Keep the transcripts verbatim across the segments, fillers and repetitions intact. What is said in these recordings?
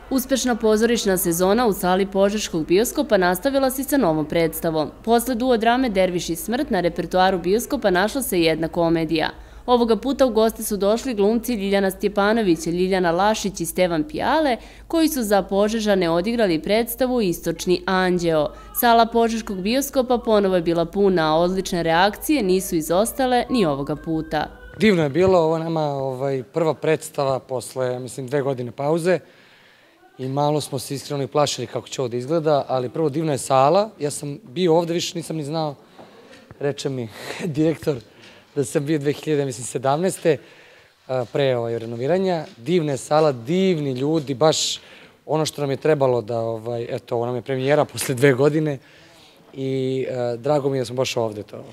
Uspešna pozorišna sezona u sali Požeškog bioskopa nastavila se sa novom predstavom. Posle duo drame Derviš i smrt na repertoaru bioskopa našla se jedna komedija. Ovoga puta u goste su došli glumci Ljiljana Stjepanović, Ljiljana Lašić i Stevan Pijale, koji su za Požežane odigrali predstavu Istočni anđeo. Sala Požeškog bioskopa ponovo je bila puna, a odlične reakcije nisu izostale ni ovoga puta. Divno je bilo, ovo nama prva predstava posle, mislim, dve godine pauze. I malo smo se iskreno i plašili kako će ovo da izgleda, ali prvo divna je sala. Ja sam bio ovde, više nisam ni znao, reče mi direktor da sam bio dve hiljade sedamnaeste. pre renoviranja. Divna je sala, divni ljudi, baš ono što nam je trebalo da, eto, ovo nam je premijera posle dve godine i drago mi je da smo baš ovde to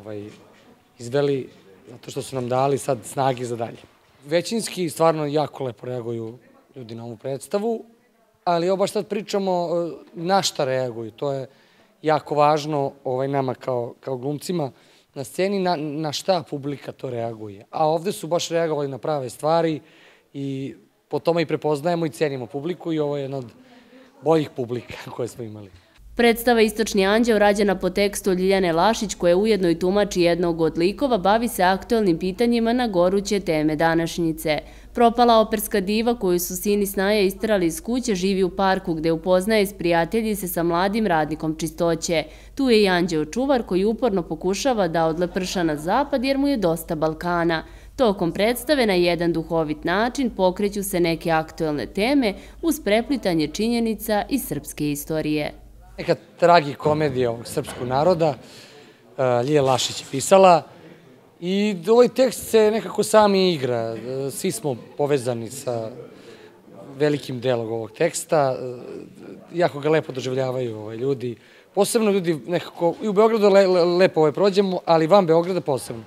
izveli, zato što su nam dali sad snage za dalje. Većinski stvarno jako lepo reaguju ljudi na ovu predstavu, ali evo baš sad pričamo na šta reaguju. To je jako važno nama kao glumcima na sceni, na šta publika to reaguje. A ovde su baš reagovali na prave stvari i po tome i prepoznajemo i cenimo publiku i ovo je jedna od boljih publika koje smo imali. Predstava Istočni anđeo, rađena po tekstu Ljiljane Lašić, koja ujedno i tumači jednog od likova, bavi se aktuelnim pitanjima na goruće teme današnjice. Propala operska diva koju su sin i snaja isterali iz kuće živi u parku gde upoznaje i sprijatelji se sa mladim radnikom čistoće. Tu je i anđeo čuvar koji uporno pokušava da odleprša na zapad jer mu je dosta Balkana. Tokom predstave na jedan duhovit način pokreću se neke aktuelne teme uz preplitanje činjenica iz srpske istorije. Neka tragikomedija ovog srpskog naroda, Ljilja Lašić je pisala i ovaj tekst se nekako sami igra. Svi smo povezani sa velikim delom ovog teksta, jako ga lepo doživljavaju ljudi. Posebno ljudi nekako, i u Beogradu lepo prođemo, ali van Beograda posebno.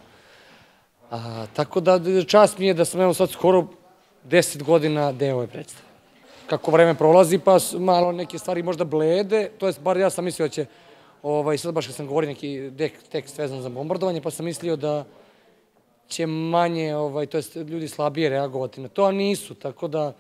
Tako da čast mi je da sam evo sad skoro deset godina deo ove predstave. Kako vreme prolazi, pa malo neke stvari možda blede, to je, bar ja sam mislio da će, sad baš kad sam govorio neki tekst vezan za bombardovanje, pa sam mislio da će manje, to je ljudi slabije reagovati na to, a nisu, tako da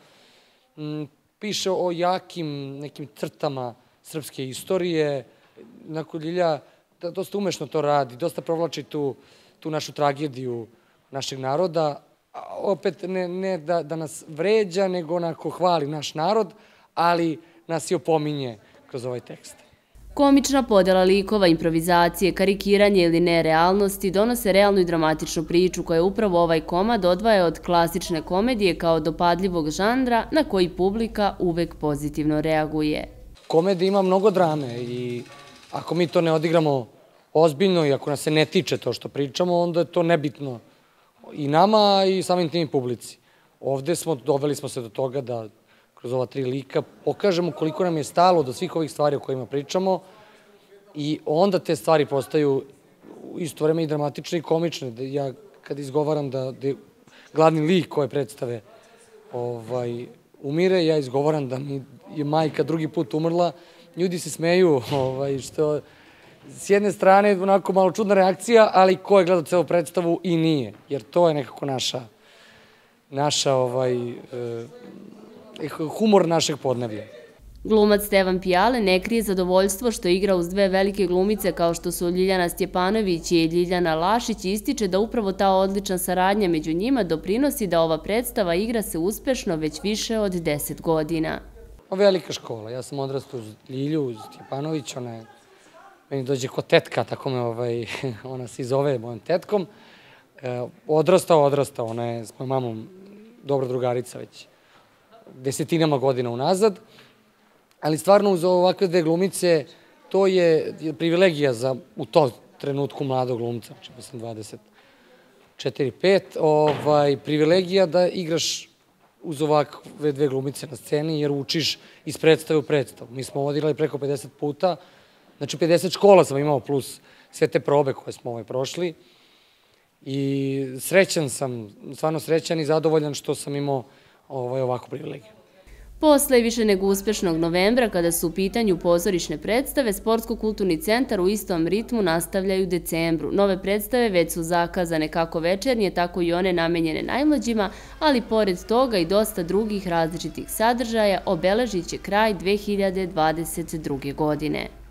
piše o jakim nekim crtama srpske istorije, onako Ljilja dosta umešno to radi, dosta provlači tu našu tragediju našeg naroda, opet ne da nas vređa, nego onako hvali naš narod, ali nas i opominje kroz ovaj tekst. Komična podela likova, improvizacije, karikiranje ili nerealnosti donose realnu i dramatičnu priču koja upravo ovaj komad odvaja od klasične komedije kao dopadljivog žanra na koji publika uvek pozitivno reaguje. Komedija ima mnogo drame i ako mi to ne odigramo ozbiljno i ako nas se ne tiče to što pričamo, onda je to nebitno i nama i samim tim publici. Ovde smo, doveli smo se do toga da kroz ova tri lika pokažemo koliko nam je stalo do svih ovih stvari o kojima pričamo i onda te stvari postaju u isto vreme i dramatične i komične. Ja kad izgovaram da glavni lik koje predstave umire, ja izgovaram da mi je majka drugi put umrla, ljudi se smeju, što s jedne strane onako malo čudna reakcija, ali ko je gledao celu predstavu i nije, jer to je nekako naša, naša, humor našeg podneblja. Glumac Stevan Pijale ne krije zadovoljstvo što igra uz dve velike glumice kao što su Ljiljana Stjepanović i Ljiljana Lašić i ističe da upravo ta odlična saradnja među njima doprinosi da ova predstava igra se uspešno već više od deset godina. Velika škola, ja sam odrastao uz Ljilju Stjepanović, ona je meni dođe ko tetka, tako me ona se zove mojom tetkom. Odrastao, odrastao, ona je s mojom mamom dobra drugarica već desetinama godina unazad, ali stvarno uz ovakve dve glumice to je privilegija za u tom trenutku mladog glumca, znači mislim dvadeset četiri pet, privilegija da igraš uz ovakve dve glumice na sceni jer učiš iz predstave u predstavu. Mi smo odigrali preko pedeset puta, znači pedeset škola sam imao plus sve te probe koje smo prošli i srećan sam, stvarno srećan i zadovoljan što sam imao ovakvu privilegiju. Posle više nego uspešnog novembra, kada su u pitanju pozorišne predstave, Sportsko-kulturni centar u istom ritmu nastavljaju u decembru. Nove predstave već su zakazane kako večernje, tako i one namenjene najmlađima, ali pored toga i dosta drugih različitih sadržaja obeležit će kraj dve hiljade dvadeset druge. godine.